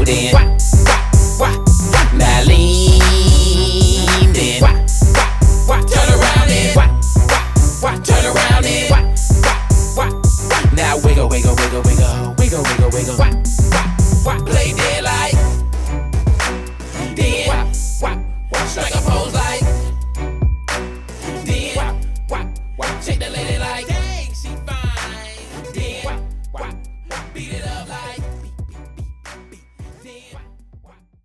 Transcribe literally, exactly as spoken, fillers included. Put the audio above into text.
around in. Now lean in. Turn around in. Turn around in. Now wiggle, wiggle, wiggle, wiggle, wiggle, wiggle, wiggle.